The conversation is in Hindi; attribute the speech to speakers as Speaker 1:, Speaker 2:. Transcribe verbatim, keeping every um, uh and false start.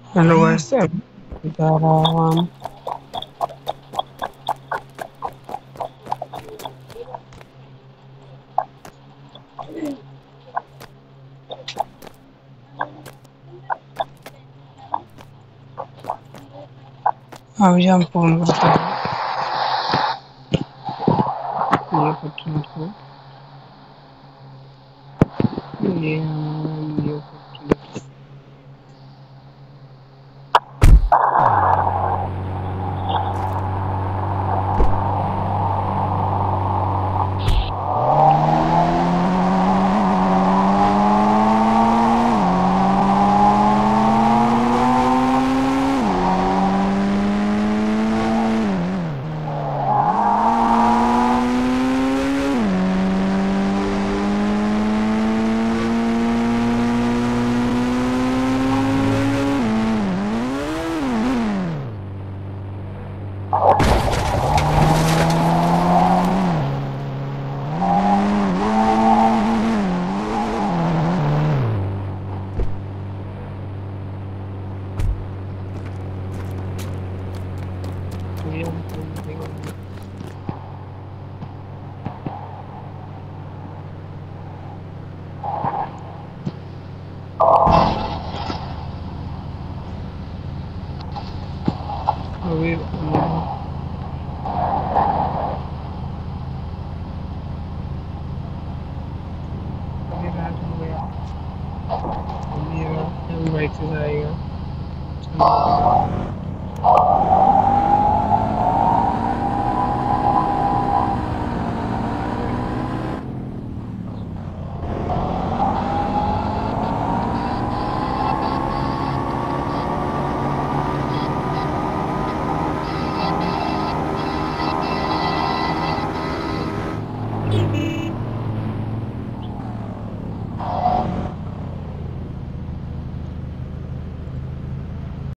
Speaker 1: हेलो गाइस, अब जा रहा हूँ हम। अभी हम फोन करते हैं ये पट्टी को। ये हमारा ये पट्टी ये हम फोन करेंगे। अभी अभी रात हो गया। अभी रात हम बाइक से जाएगा।